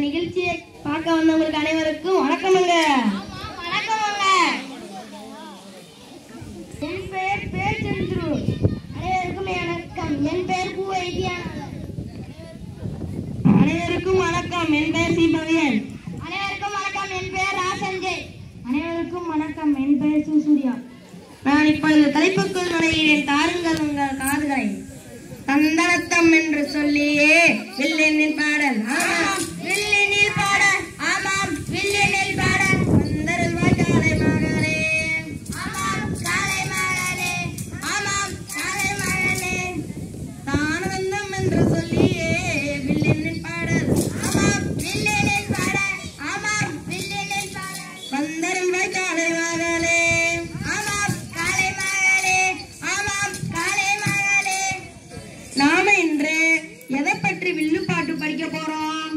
நிகழ்ச்சியை பார்க்க வந்தவங்களுக்கு அனைவருக்கும் வணக்கமுங்க. வணக்கமுங்க. என் பெயர் பேச்சந்திரு. அனைவருக்கும் வணக்கம். என் பெயர் பூ வைத்தியநாதன். அனைவருக்கும் வணக்கம். என் பெயர் சீபவியன். அனைவருக்கும் வணக்கம். என் பெயர் ராசஞ்சய். அனைவருக்கும் வணக்கம். என் பெயர் சூசூரியா. நான் இப்பொழுது தலைப்புக்குள் நுழைகிறேன். தாருங்கள் உங்கள் காதுகளை. தந்தனத்தம் என்று சொல்லியே வில்லினில் பாடல். ஆமாம் வில்லினில் பாடல். ஆமாம் வில்லினில் பாடல். வந்தருள்வாய் காலை மகளே. ஆமாம் காலை மகளே. ஆமாம் காலை மகளே. தானந்தம் என்று சொல்லியே வில்லினில் பாடல். ஆமாம் வில்லினில் பாடல். ஆமாம் வில்லினில் பாடல். வந்தருள்வாய் காலை மகளே. ஆமாம் காலை மகளே. ஆமாம் காலை மகளே. நாம இன்று எதை பற்றி வில்லு பாட்டு படிக்க போறோம்?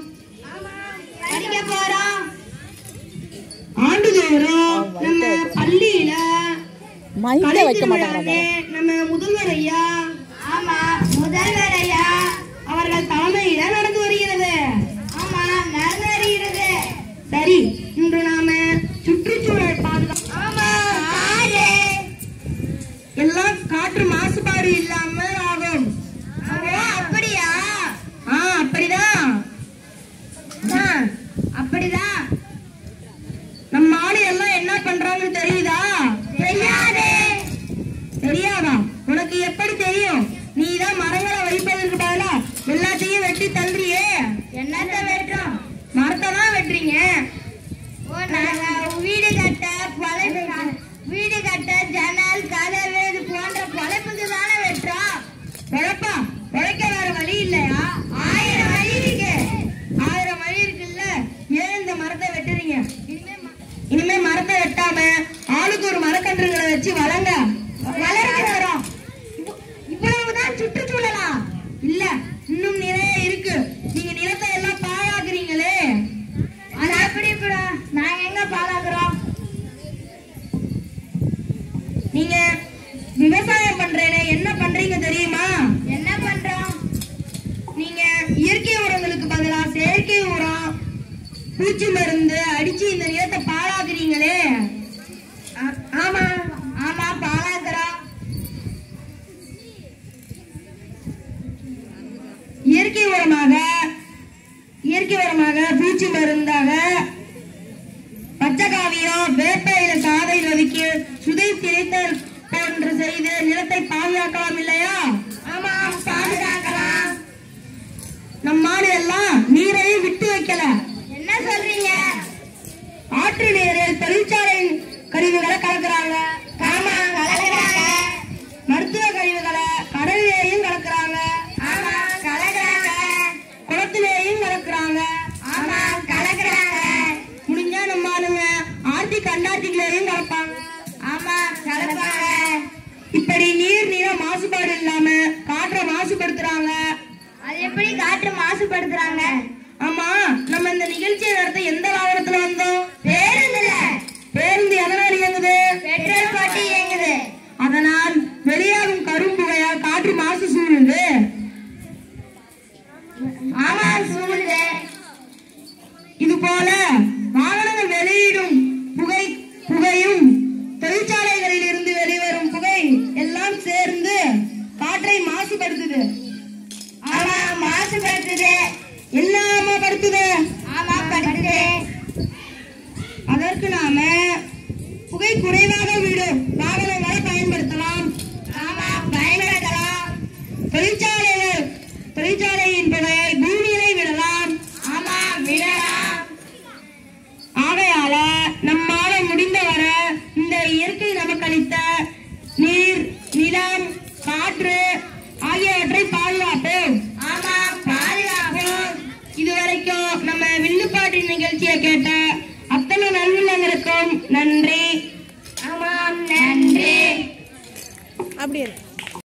ஆண்டுதோறும் நம்ம பள்ளியில நம்ம முதல்வர் ஐயா அவர்கள் தலைமையில நடந்து வருகிறது. ஆமா நடந்து வருகிறது. சரி, இன்று நாம சுற்றுச்சூழல் பாதுகாப்பு எல்லாம் காற்று மாசுபாடு இல்லாமல் ஆகும். அப்படியா? அப்படிதான். நம்ம ஆளு எல்லாம் என்ன பண்றாங்கன்னு தெரியுதா? தெரியாதா? உனக்கு எப்படி தெரியும்? நீதான் மரங்களை வைப்பதற்கு பதிலா எல்லாத்தையும் வெட்டி தள்ளுறியே. என்னத்த வெட்டுறோம்? மரத்தை தான் வெட்டுறீங்க. வீடு கட்ட ஜன்னல் கதவு இது போன்ற பொழைப்புக்கு தானே வெட்டுறோம். பொழைப்பா? பொழைக்க வேற வழி இல்லையா? 1000 வழி இருக்கு. 1000 வழி இருக்குல்ல, ஏன் இந்த மரத்தை வெட்டுறீங்க? இனிமே மரத்தை வெட்டாம ஆளுக்கு ஒரு மரக்கன்றுகளை வச்சு வளர்ந்து வரோம். இவ்வளவுதான் சுற்றுச்சூழலா? இல்ல, இன்னும் நிறைய இருக்கு. நீங்க நிலத்தை எல்லாம் பாழாக்குறீங்களே. அது அப்படி கூட நாங்க எங்க பாழாக்குறோம்? நீங்க விவசாயம் பண்றேன்னு என்ன பண்றீங்க தெரியுமா? என்ன பண்றோம்? நீங்க இயற்கை உரங்களுக்கு பதிலா செயற்கை உரம், பூச்சி மருந்து அடிச்சு இந்த நிலத்தை பாழாக்குறீங்களே. ஆமா ஆமா பாழாக்குறோம். இயற்கை உரமாக பூச்சி மருந்தாக பச்சைக்காவியம் வேப்பையில சாதையில் ஒதுக்கி சுதை திரைத்தல் போன்று செய்து நிலத்தை பாதுகாக்கலாம் இல்லையா? ஆமா பாதுகாக்கலாம். நம்மாடு எல்லாம் நீரையும் விட்டு வைக்கல. என்ன சொல்றீங்க? ஆற்று நீரில் தொழிற்சாலை கழிவுகளை கலக்குறாங்க. ஆமா கலக்குறாங்க. மருத்துவ கழிவுகளை கடலிலேயும் கலக்குறாங்க. ஆமா கலக்குறாங்க. குளத்திலேயும் கலக்குறாங்க. ஆமா கலக்குறாங்க. முடிஞ்சா நம்ம ஆளுங்க ஆர்டிக் அண்டார்டிக்லயும் கலப்பாங்க. ஆமா கலப்பாங்க. இப்படி நீர் மாசுபாடு இல்லாம காற்றை மாசுபடுத்துறாங்க. அது எப்படி காற்று மாசுபடுத்துறாங்க? ஆமா, நம்ம இந்த நிகழ்ச்சியை நடத்த எந்த வாகனத்துல வந்தோம்? பேருந்துல. பேருந்து எதனால் இயங்குது? பெட்ரோல் போட்டு இயங்குது. அதனால் வெளியாகும் கரும்புகையால் காற்று மாசு சூழுது. ஆமா சூழுது. இது போல வாகனங்கள் வெளியிடும் புகையும் தொழிற்சாலைகளில் இருந்து வெளிவரும் புகை எல்லாம் சேர்ந்து காற்றை மாசுபடுத்துது. ஆமா மாசுபடுத்துது. எல்லாமா படுத்துது. ஆமா படுத்துது. அதற்கு நாம புகை குறைவாக விடும் வாகனங்களை பயன்படுத்தலாம். ஆமா பயன்படுத்தலாம். தொழிற்சாலையின் புகையை பூமியிலே விடலாம். ஆமா விடலாம். ஆகையால நம்மால முடிந்தவர இந்த இயற்கை நமக்கு அளித்த நீர், நிலம், காற்று ஆகியவற்றை பாதுகாப்போம். ஆமா பாதுகாப்போம். இதுவரைக்கும் நம்ம வில்லுப்பாட்டின் நிகழ்ச்சியை கேட்ட அத்தனை நல்வுள்ளங்களுக்கும் நன்றி. ஆமாம் நன்றி. அப்படியே